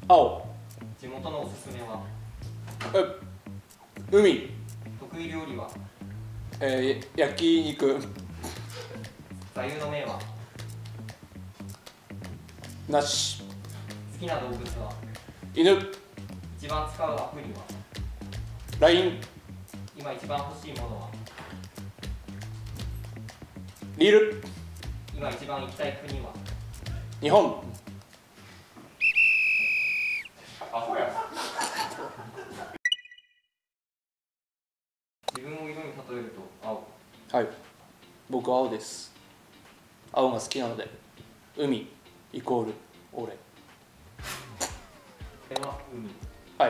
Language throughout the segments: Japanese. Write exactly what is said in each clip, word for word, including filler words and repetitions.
青。 地元のおすすめは？ え、海。 得意料理は？ えー、焼肉。 座右の銘は？ なし。 好きな動物は？ 犬。 一番使うアプリは？ ライン。 今一番欲しいものは？ リール。 今一番行きたい国は？ 日本。 アホや。自分を色に例えると青。 はい、僕は青です。青が好きなので、海イコール俺。 これは海。 はい、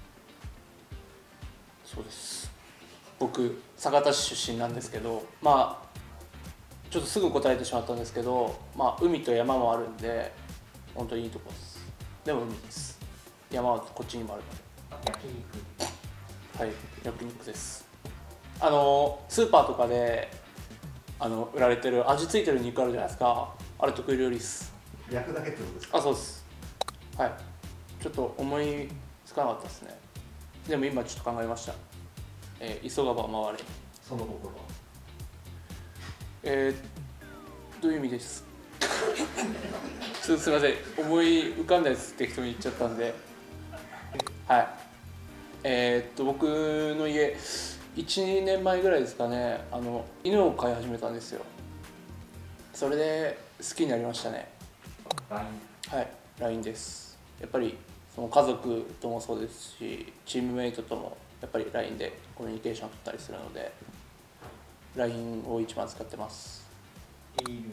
そうです。僕酒田市出身なんですけど、まあちょっとすぐ答えてしまったんですけど、まあ海と山もあるんで本当にいいとこです。でも海です。山はこっちにもあるので。 焼肉。 はい、焼肉です。あのスーパーとかであの売られてる味付いてる肉あるじゃないですか。あれ得意料理です。 焼くだけってことですか？ あ、そうです。はい、ちょっと思いつかなかったですね。でも今ちょっと考えました。えー、急がば回れ。 その心は？ えー、どういう意味です？ちょっとすみません、思い浮かんだやつ適当に言っちゃったんで。はい、えー、っと僕の家いちねんまえぐらいですかね、あの犬を飼い始めたんですよ。それで好きになりましたね。 ライン。 はい、ライン です。やっぱりその家族ともそうですし、チームメイトともやっぱり ライン でコミュニケーション取ったりするので ライン を一番使ってます。 エール。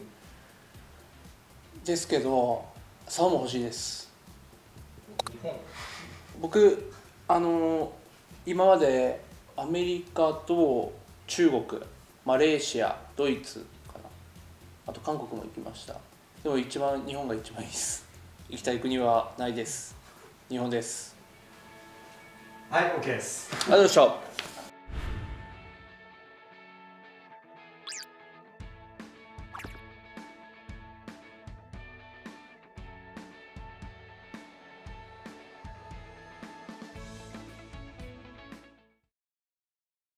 ですけど竿も欲しいです。 日本。 僕あの今までアメリカと中国、マレーシア、ドイツかな、あと韓国も行きました。でも一番日本が一番いいです。行きたい国はないです。日本です。 はい、 OK です。 ありがとうございました。